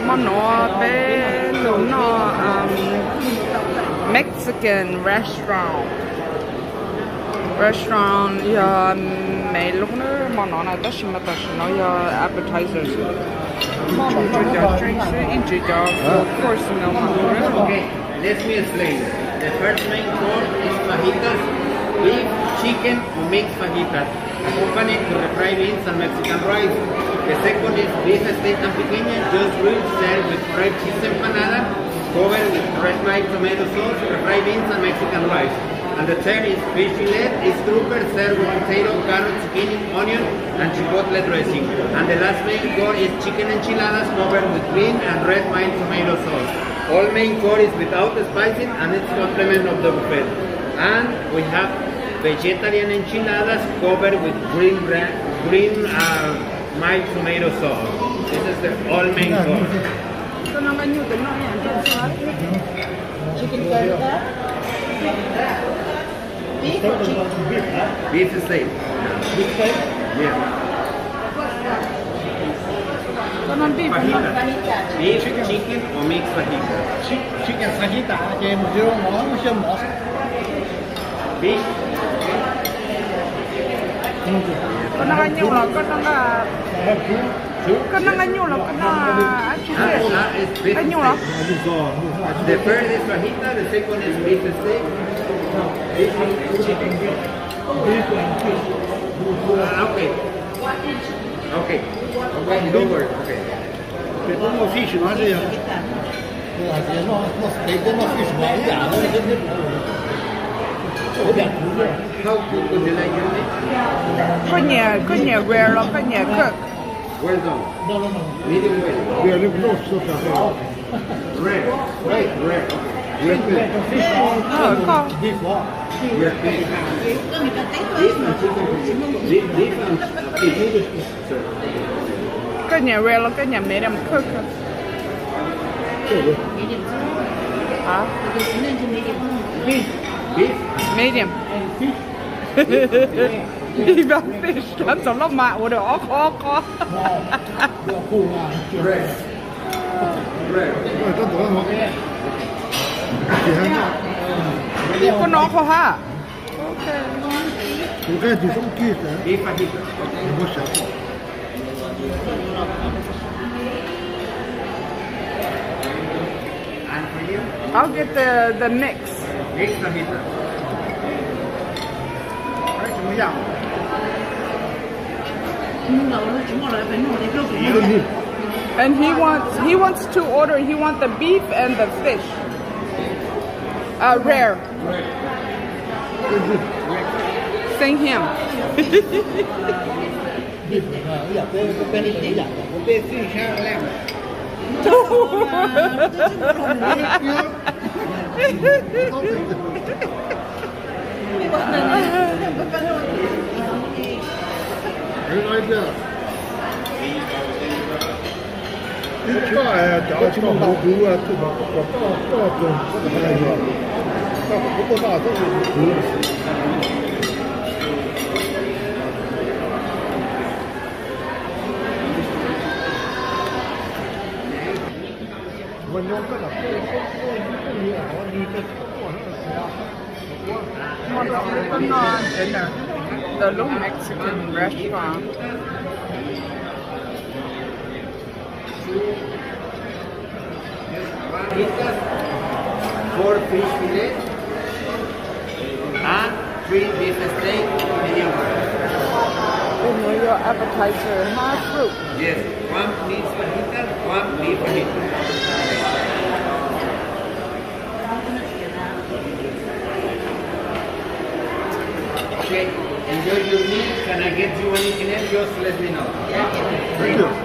món nó bé lớn nó Mexican restaurant giờ mấy lúc nữa món nó là tất mà nó giờ appetizers món nó giờ drinks into the food course meal món. Okay, let me explain. The first main course is fajitas, beef, chicken, or mixed fajitas, accompanied with refried beans and Mexican rice. The second is beef steak and pequeña, just grilled, served with fried cheese empanada, covered with red mild tomato sauce, refried beans and Mexican rice. And the third is fish fillet, is trooper, served with potato, carrot, zucchini, onion, and chipotle dressing. And the last main course is chicken enchiladas covered with green and red mild tomato sauce. All main course is without spices and it's complement of the buffet. And we have vegetarian enchiladas covered with green mild tomato sauce. This is the all main course. So now menu the chicken curry. Beef or chicken? Beef steak. Beef steak? Yeah. Beef, beef, chicken or mixed fajita? Chicken fajita, cái một rượu món xem món. Beef. Con nó nhiều là con nó là nhiều là con nó nhiều lắm. The first is fajita, the second is beef steak. Beef chicken. Okay. Okay. Okay, don't worry. Okay. Cái con nó fish nó gì? Là cái nó steak nó fish nó giả nó cái How could you like your meat? Có nhà rare lắm, có nhà cook. Well done. Medium well. We are looking for Rare. Right, rare. Có. Beef and chicken. Beef and fish. Có nhà rare lắm, có nhà medium cook. Hả? Beef. Beef. Medium. Beef and fish. Làm sao nó mạ của đó khó. Rare. Rare. Con nó khó hả? cái gì cũng kia cả. Beef fajita. Nó sợ. And for you? I'll get the mix. Mixed fajita. And he wants to order. He wants the beef and the fish. Rare. Same him. The little Mexican restaurant. Four fish fillets and 3 beef steak medium rare. And your appetizer, hot fruit. Yes, 1 beef fajita, 1 beef fajita. Okay, enjoy your meal. Can I get you anything else? Just let me know. Thank you.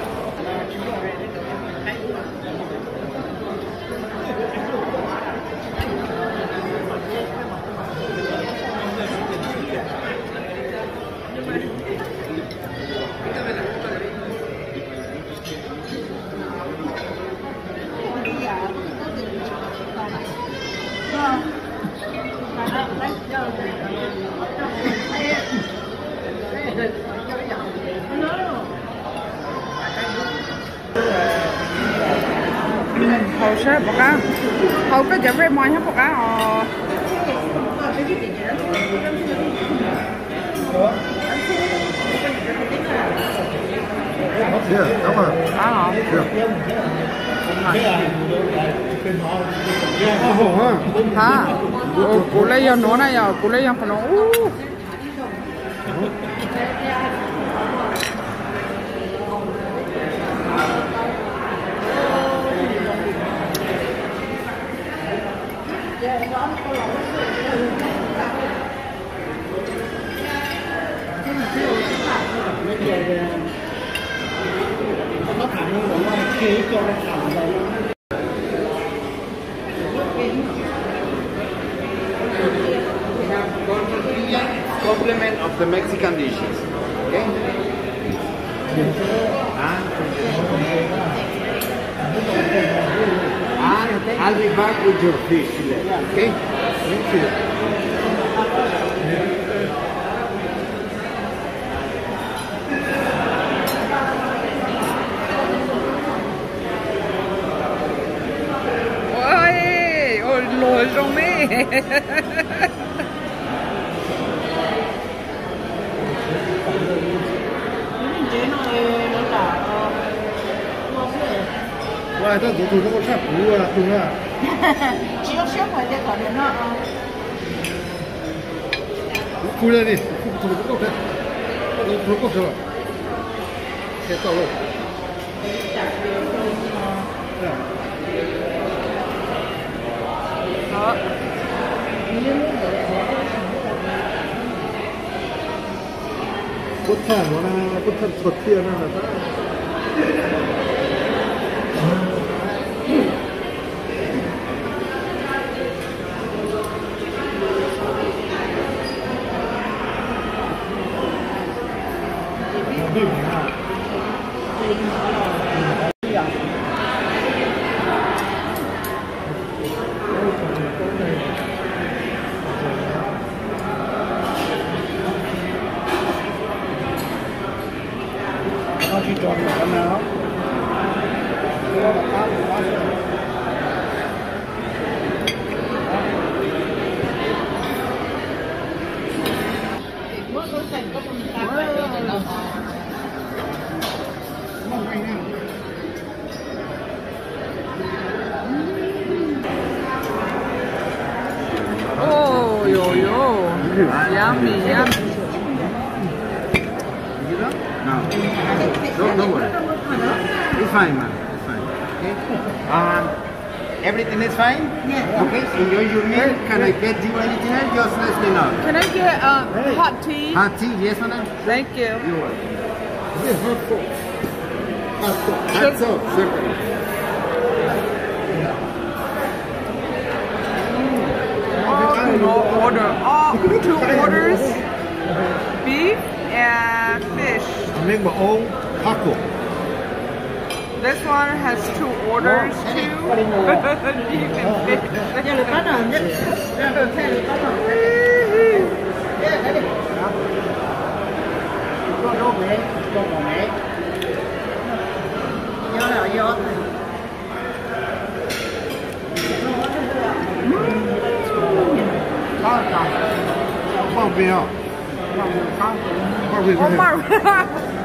好吃不干，好个这味儿嘛也不干哦。 是，等会儿。 啊。 是。 哈，我过来要弄那要，过来要不弄哦。 Complement of the Mexican dishes. Okay? And I'll be back with your fish. Okay? Thank you. Lôi trong mi. Wow, ta tụi nó có sắp cũ à, đúng không? Chỉ có xếp ngoài đây còn nó. Cũ lên đi, tụi nó có thể. Tụi nó có thể. Sẽ tao luôn. Đó. Cốt thả nó là cốt thả thuật kia nó là ta. Nó chỉ chọn một cái nào. Nó là cá của nó. Oh, yo. Yummy, yummy. No. Don't worry. It's fine, man. It's fine. Okay? Everything is fine? Yeah. Okay, enjoy your meal. Can I get you anything else? Just let me know. Can I get hot tea? Hot tea, yes, madam? Thank you. You're welcome. This is hot sauce. Hot sauce. Hot sauce, certainly. Oh, order. Oh, 2 orders. Beef and fish. I make my own taco. This one has 2 orders too. Beef and fish. Giờ được có rồi nhất. Được thêm được có rồi. Vô mẹ, vô mẹ. Vô là vô. 放冰啊！放冰。 Oh my God.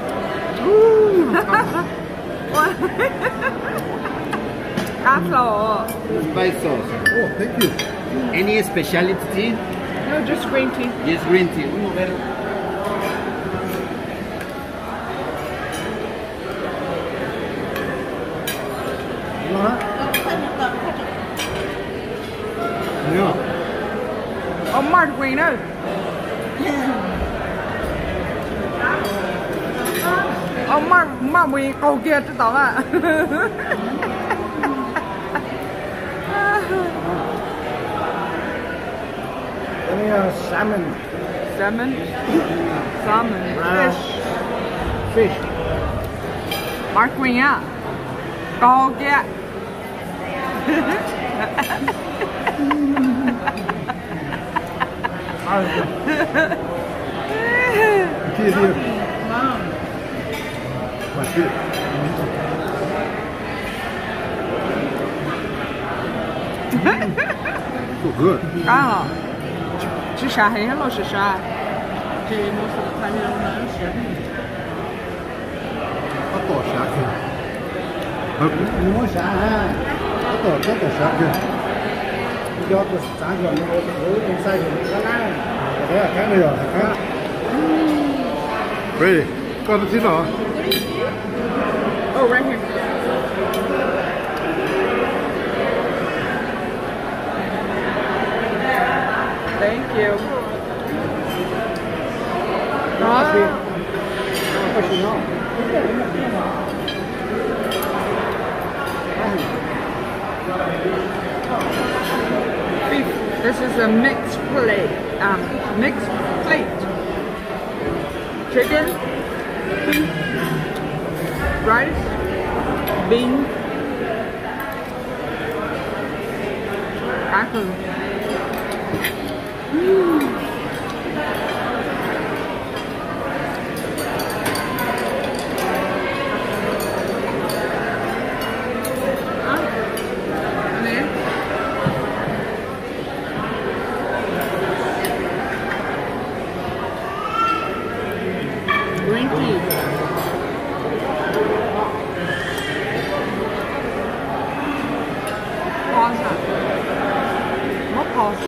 Castle. Spice sauce. Oh, thank you. Any specialty tea? No, just green tea. Yes, green tea. Yeah. Oh, Margarina. Oh, Margarina, cầu kia chứ tao à. Salmon. Salmon? Salmon. Fish. Fish. Margarina. Cầu kia. Here. My food. So good. 啊，吃啥黑了是啥？ 这没事，他就能吃。 它多下去。你没下啊？它多下去。要不是3个，我3个我懒。看没有？看。Ready? Got the dinner. Oh, right here. Thank you. Beef. This is a mixed plate. Mixed plate. Chicken, beef, rice, beans, apple. Green tea. Pause. What pause?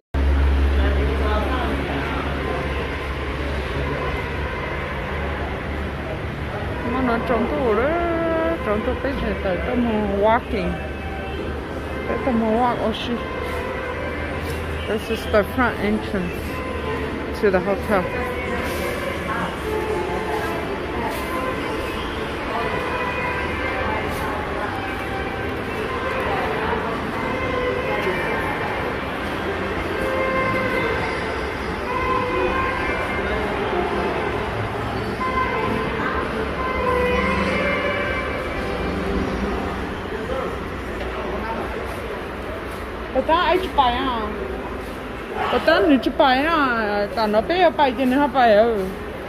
Nó trong tủ đó, trong tủ cái gì tới tao mua walking. Tới tao mua walk. Oh shit. This is the front entrance to the hotel. But ai chụp bài à? But then你chụp bài à? Cả nó bé bài trên nó bài ở.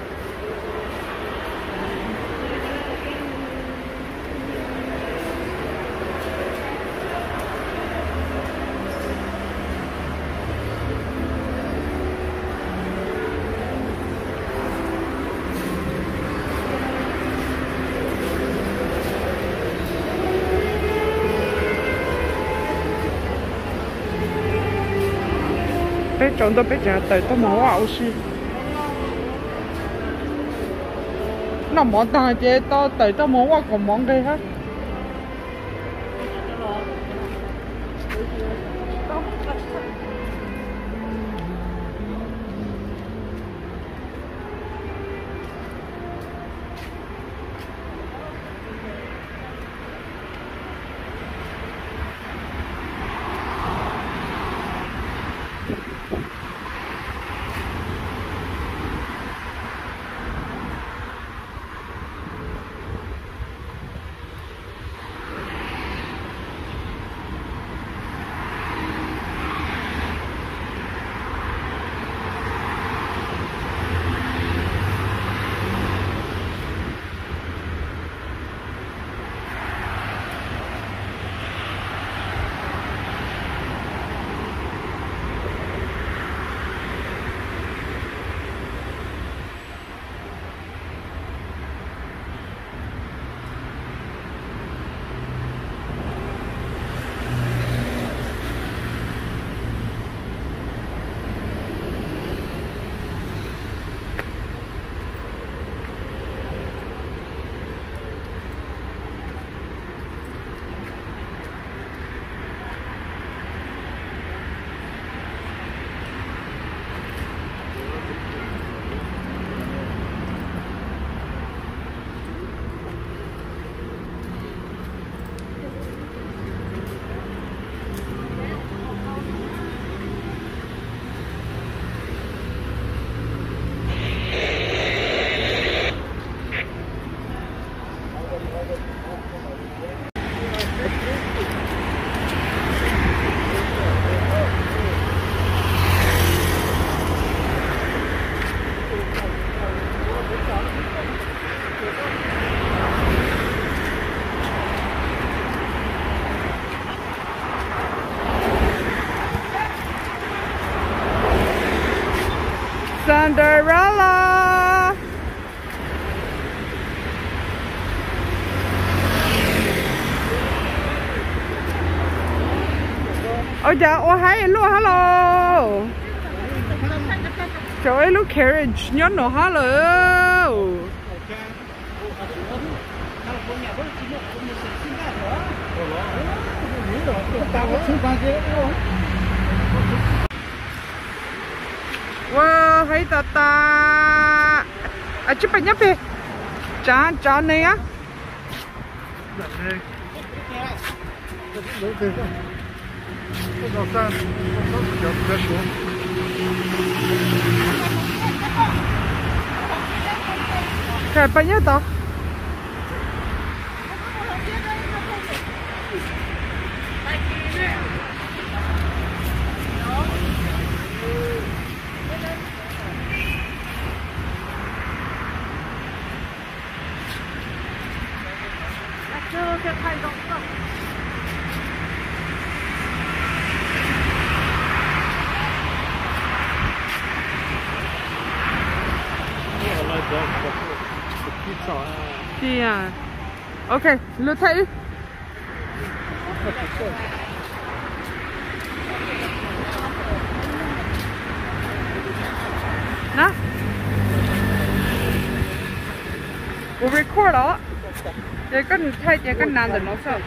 Bé chọn tôi bé chọn tới tôi mua áo xí. Nó món ta chế tôi tới tôi mua áo còn món đây hết. Cinderella. Ôi dạ, ôi hay luôn, hello. Trời ơi, look carriage, nhớ nó hello. Wow, hay tata. À, chụp ảnh nhấp đi. Chán này á. Kayak banyak tau. Đi à. Ok, lưu thấy. Nè. We'll record đó. Vậy cái thay vậy cái nan thì nó sao?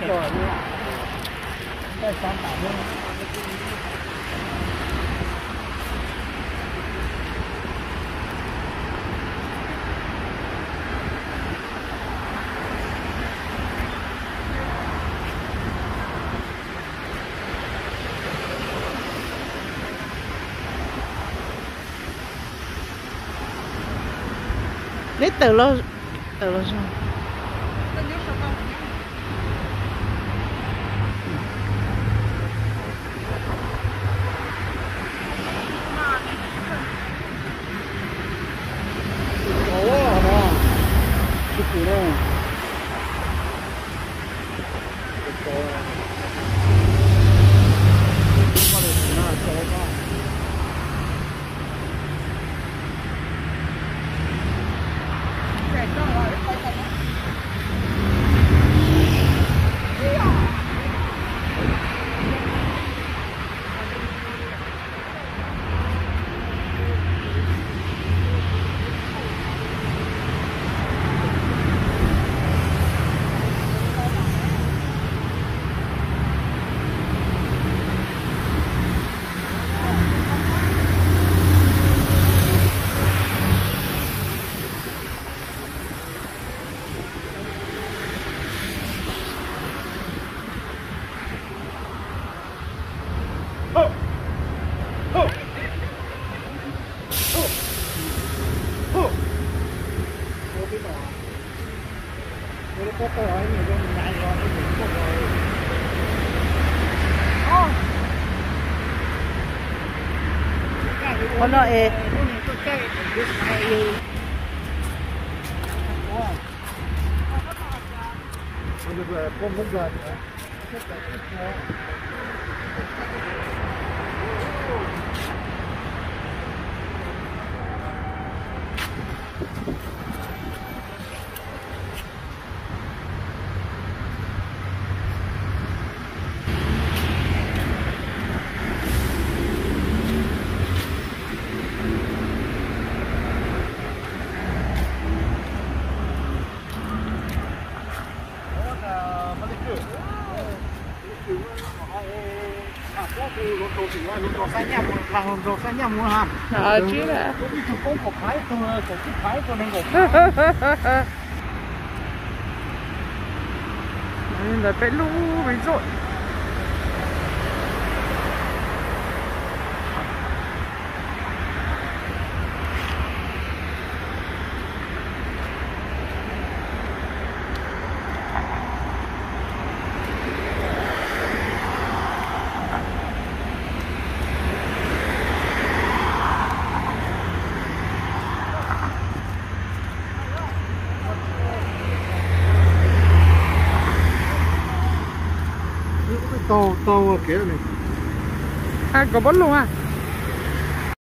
Lấy từ lo sao? Nó ê. Chứ là là phải lú mới rộn. To kiểu này. À, có bớt luôn à?